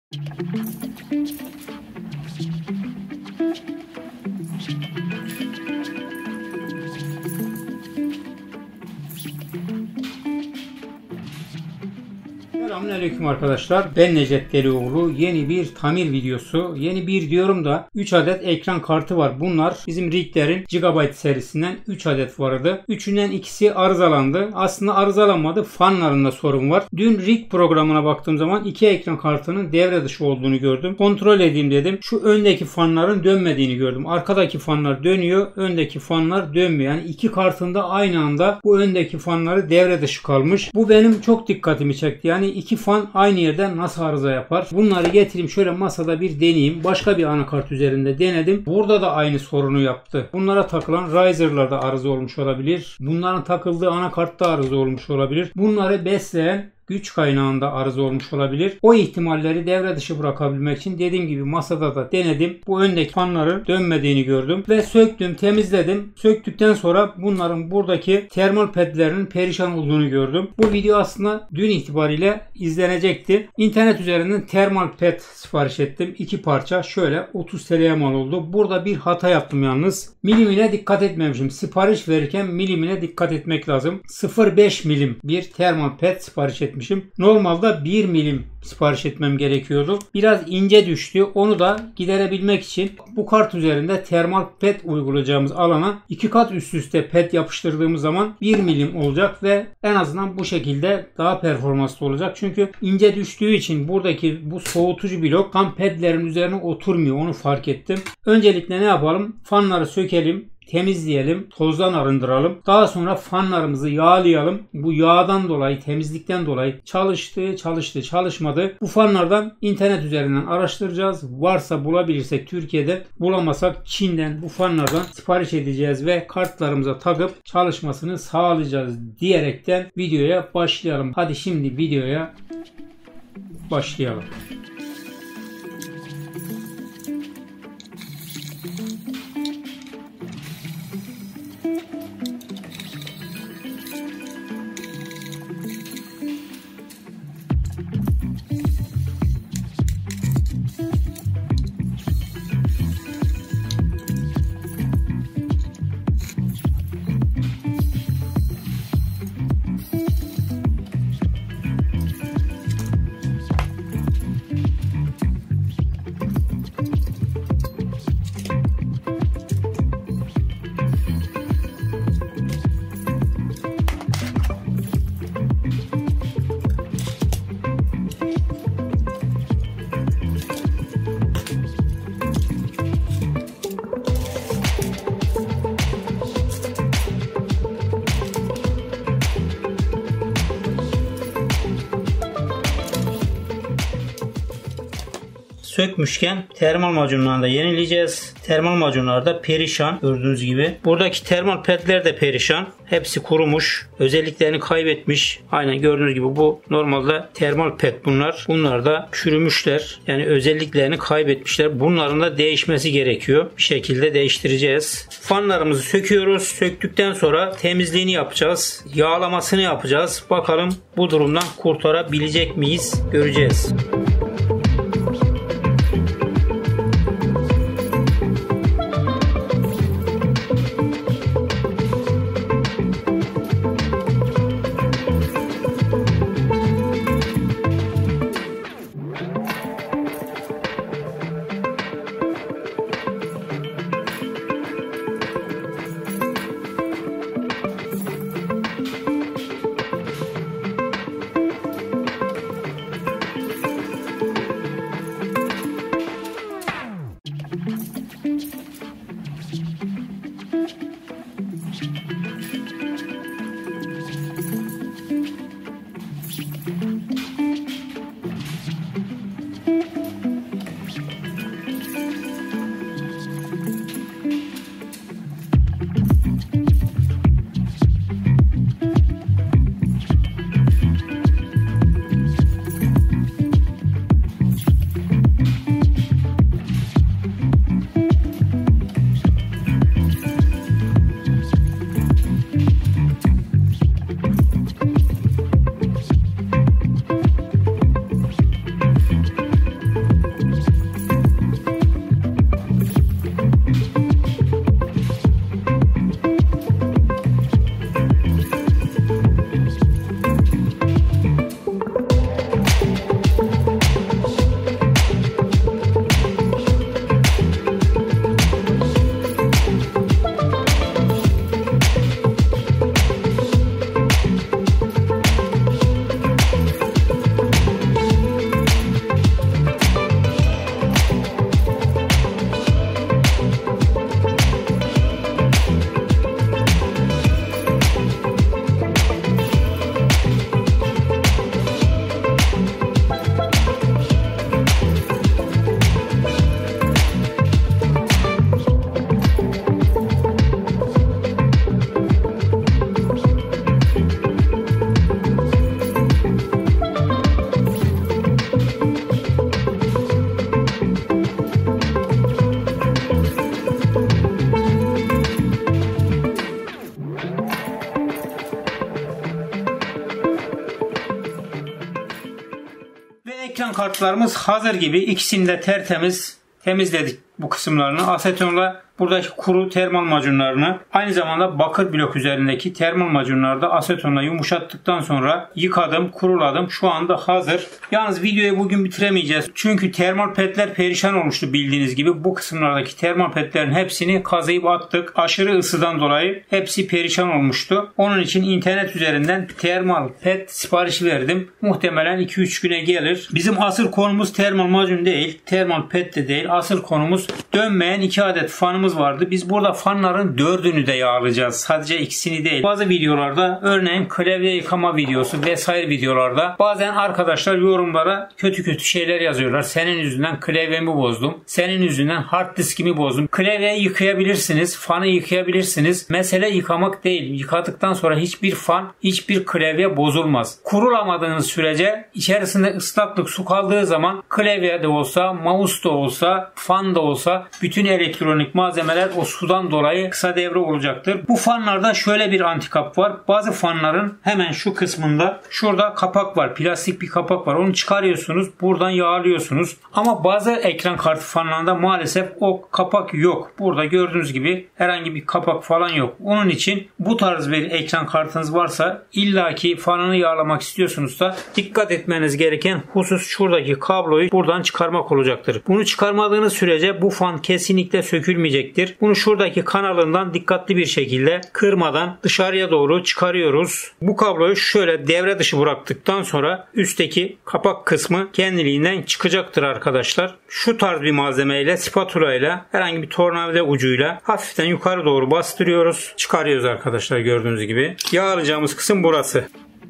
Selamünaleyküm arkadaşlar. Ben Necdet Delioğlu. Yeni bir tamir videosu. Yeni bir diyorum da 3 adet ekran kartı var. Bunlar bizim Rigler'in Gigabyte serisinden 3 adet vardı. Üçünden ikisi arızalandı. Aslında arızalanmadı. Fanlarında sorun var. Dün Rig programına baktığım zaman 2 ekran kartının devre dışı olduğunu gördüm. Kontrol edeyim dedim. Şu öndeki fanların dönmediğini gördüm. Arkadaki fanlar dönüyor. Öndeki fanlar dönmüyor. Yani 2 kartında aynı anda bu öndeki fanları devre dışı kalmış. Bu benim çok dikkatimi çekti. Yani 2 fan aynı yerde nasıl arıza yapar? Bunları getireyim şöyle masada bir deneyeyim. Başka bir anakart üzerinde denedim. Burada da aynı sorunu yaptı. Bunlara takılan riser'larda arıza olmuş olabilir. Bunların takıldığı anakartta arıza olmuş olabilir. Bunları besleyen güç kaynağında arıza olmuş olabilir. O ihtimalleri devre dışı bırakabilmek için dediğim gibi masada da denedim. Bu öndeki fanların dönmediğini gördüm ve söktüm, temizledim. Söktükten sonra bunların buradaki termal pedlerinin perişan olduğunu gördüm. Bu video aslında dün itibariyle izlenecekti. İnternet üzerinden termal ped sipariş ettim. 2 parça şöyle 30 TL'ye mal oldu. Burada bir hata yaptım yalnız. Milimine dikkat etmemişim. Sipariş verirken milimine dikkat etmek lazım. 0,5 milim bir termal ped sipariş ettim. Normalde 1 milim sipariş etmem gerekiyordu. Biraz ince düştü. Onu da giderebilmek için bu kart üzerinde termal ped uygulayacağımız alana 2 kat üst üste ped yapıştırdığımız zaman 1 milim olacak ve en azından bu şekilde daha performanslı olacak. Çünkü ince düştüğü için buradaki bu soğutucu blok tam pedlerin üzerine oturmuyor. Onu fark ettim. Öncelikle ne yapalım? Fanları sökelim. Temizleyelim, tozdan arındıralım. Daha sonra fanlarımızı yağlayalım. Bu yağdan dolayı, temizlikten dolayı çalışmadı. Bu fanlardan internet üzerinden araştıracağız. Varsa bulabilirsek Türkiye'de, bulamazsak Çin'den bu fanlardan sipariş edeceğiz ve kartlarımıza takıp çalışmasını sağlayacağız diyerekten videoya başlayalım. Hadi şimdi videoya başlayalım. Sökmüşken termal macunlarını da yenileyeceğiz. Termal macunlar da perişan gördüğünüz gibi. Buradaki termal pedler de perişan. Hepsi kurumuş. Özelliklerini kaybetmiş. Aynen gördüğünüz gibi bu normalde termal ped bunlar. Bunlar da çürümüşler. Yani özelliklerini kaybetmişler. Bunların da değişmesi gerekiyor. Bir şekilde değiştireceğiz. Fanlarımızı söküyoruz. Söktükten sonra temizliğini yapacağız. Yağlamasını yapacağız. Bakalım bu durumdan kurtarabilecek miyiz? Göreceğiz. parçalarımız hazır gibi. İkisini de temizledik bu kısımlarını. Asetonla buradaki kuru termal macunlarını, aynı zamanda bakır blok üzerindeki termal macunları da asetonla yumuşattıktan sonra yıkadım, kuruladım. Şu anda hazır. Yalnız videoyu bugün bitiremeyeceğiz. Çünkü termal petler perişan olmuştu bildiğiniz gibi. Bu kısımlardaki termal petlerin hepsini kazıyıp attık. Aşırı ısıdan dolayı hepsi perişan olmuştu. Onun için internet üzerinden termal pet siparişi verdim. Muhtemelen 2-3 güne gelir. Bizim asıl konumuz termal macun değil, termal pet de değil. Asıl konumuz dönmeyen 2 adet fanımız vardı. Biz burada fanların 4'ünü de yağlayacağız. Sadece ikisini değil. Bazı videolarda, örneğin klavye yıkama videosu vesaire videolarda bazen arkadaşlar yorumlara kötü şeyler yazıyorlar. Senin yüzünden klavyemi bozdum. Senin yüzünden hard diskimi bozdum. Klavyeyi yıkayabilirsiniz. Fanı yıkayabilirsiniz. Mesele yıkamak değil. Yıkadıktan sonra hiçbir fan, hiçbir klavye bozulmaz. Kurulamadığınız sürece içerisinde ıslaklık su kaldığı zaman klavye de olsa, mouse da olsa, fan da olsa bütün elektronik malzemeler o sudan dolayı kısa devre olacaktır. Bu fanlarda şöyle bir antikap var. Bazı fanların hemen şu kısmında şurada kapak var. Plastik bir kapak var. Onu çıkarıyorsunuz. Buradan yağlıyorsunuz. Ama bazı ekran kartı fanlarında maalesef o kapak yok. Burada gördüğünüz gibi herhangi bir kapak falan yok. Onun için bu tarz bir ekran kartınız varsa illaki fanını yağlamak istiyorsunuz da dikkat etmeniz gereken husus şuradaki kabloyu buradan çıkarmak olacaktır. Bunu çıkarmadığınız sürece bu fan kesinlikle sökülmeyecektir. Bunu şuradaki kanalından dikkatli bir şekilde kırmadan dışarıya doğru çıkarıyoruz. Bu kabloyu şöyle devre dışı bıraktıktan sonra üstteki kapak kısmı kendiliğinden çıkacaktır arkadaşlar. Şu tarz bir malzemeyle, spatula ile, herhangi bir tornavida ucuyla hafiften yukarı doğru bastırıyoruz. Çıkarıyoruz arkadaşlar gördüğünüz gibi. Yağlayacağımız kısım burası.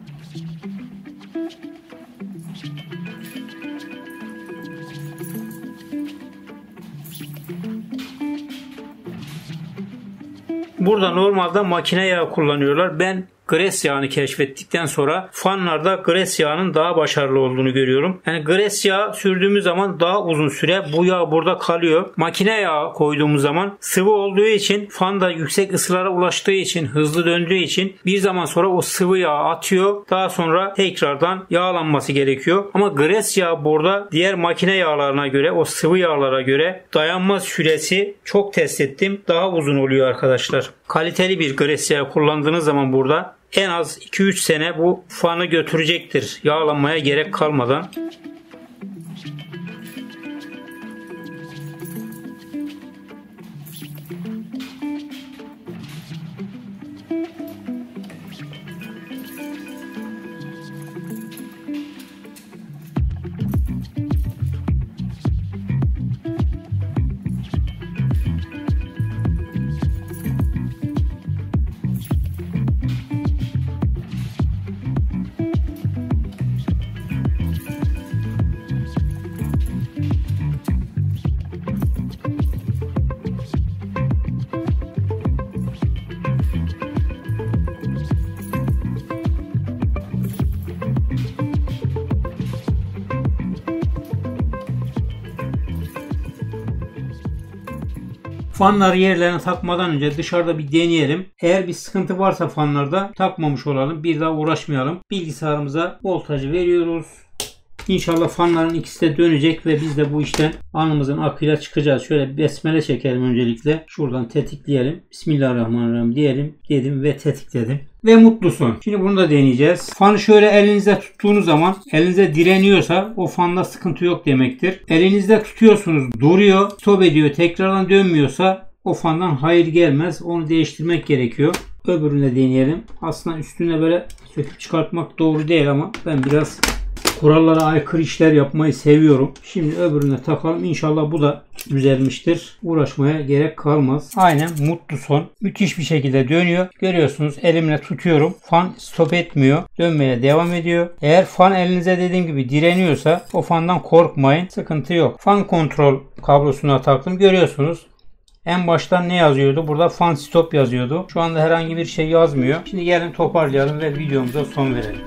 Burada normalde makine yağı kullanıyorlar. Ben gres yağını keşfettikten sonra fanlarda gres yağının daha başarılı olduğunu görüyorum. Yani gres yağı sürdüğümüz zaman daha uzun süre bu yağ burada kalıyor. Makine yağı koyduğumuz zaman sıvı olduğu için, fanda yüksek ısılara ulaştığı için, hızlı döndüğü için bir zaman sonra o sıvı yağı atıyor. Daha sonra tekrardan yağlanması gerekiyor. Ama gres yağı burada diğer makine yağlarına göre, o sıvı yağlara göre dayanma süresi çok test ettim. Daha uzun oluyor arkadaşlar. Kaliteli bir gres yağı kullandığınız zaman burada en az 2-3 sene bu fanı götürecektir. Yağlanmaya gerek kalmadan. Fanları yerlerine takmadan önce dışarıda bir deneyelim. Eğer bir sıkıntı varsa fanlarda takmamış olalım. Bir daha uğraşmayalım. Bilgisayarımıza voltajı veriyoruz. İnşallah fanların ikisi de dönecek ve biz de bu işten alnımızın akıyla çıkacağız. Şöyle besmele çekelim öncelikle. Şuradan tetikleyelim. Bismillahirrahmanirrahim diyelim. Dedim ve tetikledim. Ve mutlu son. Şimdi bunu da deneyeceğiz. Fanı şöyle elinizde tuttuğunuz zaman elinize direniyorsa o fanda sıkıntı yok demektir. Elinizde tutuyorsunuz, duruyor, stop ediyor, tekrardan dönmüyorsa o fandan hayır gelmez. Onu değiştirmek gerekiyor. Öbürünü de deneyelim. Aslında üstüne böyle söküp çıkartmak doğru değil ama ben biraz kurallara aykırı işler yapmayı seviyorum. Şimdi öbürüne takalım. İnşallah bu da düzelmiştir. Uğraşmaya gerek kalmaz. Aynen mutlu son. Müthiş bir şekilde dönüyor. Görüyorsunuz elimle tutuyorum. Fan stop etmiyor. Dönmeye devam ediyor. Eğer fan elinize dediğim gibi direniyorsa o fandan korkmayın. Sıkıntı yok. Fan kontrol kablosuna taktım. Görüyorsunuz. En baştan ne yazıyordu? Burada fan stop yazıyordu. Şu anda herhangi bir şey yazmıyor. Şimdi gelin toparlayalım ve videomuza son verelim.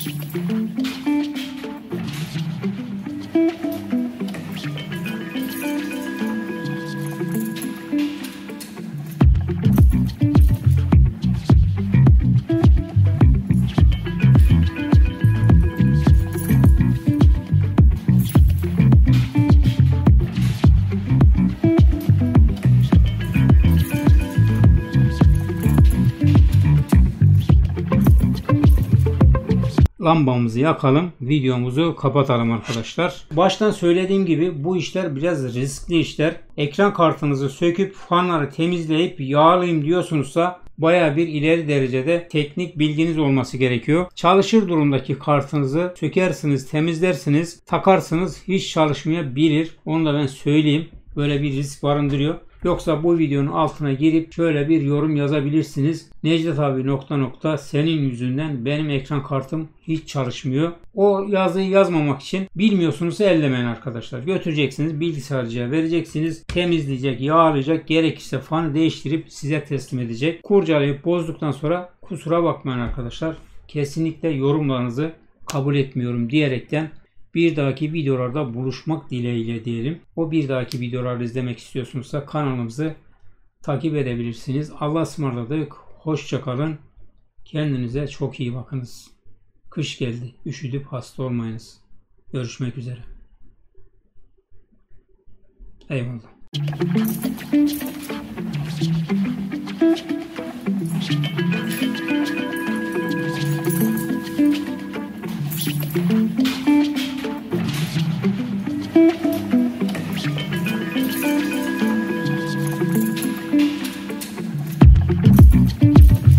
Lambamızı yakalım, videomuzu kapatalım arkadaşlar. Baştan söylediğim gibi bu işler biraz riskli işler. Ekran kartınızı söküp fanları temizleyip yağlayayım diyorsunuzsa baya bir ileri derecede teknik bilginiz olması gerekiyor. Çalışır durumdaki kartınızı sökersiniz, temizlersiniz, takarsınız, hiç çalışmayabilir. Onu da ben söyleyeyim. Böyle bir risk barındırıyor. Yoksa bu videonun altına girip şöyle bir yorum yazabilirsiniz. Necdet abi ... senin yüzünden benim ekran kartım hiç çalışmıyor. O yazıyı yazmamak için bilmiyorsunuz ellemeyin arkadaşlar. Götüreceksiniz, bilgisayarcıya vereceksiniz. Temizleyecek, yağlayacak, gerekirse fanı değiştirip size teslim edecek. Kurcalayıp bozduktan sonra kusura bakmayın arkadaşlar. Kesinlikle yorumlarınızı kabul etmiyorum diyerekten bir dahaki videolarda buluşmak dileğiyle diyelim. O bir dahaki videoları izlemek istiyorsunuzsa kanalımızı takip edebilirsiniz. Allah'a ısmarladık. Hoşça kalın. Kendinize çok iyi bakınız. Kış geldi. Üşüdüp hasta olmayınız. Görüşmek üzere. Eyvallah.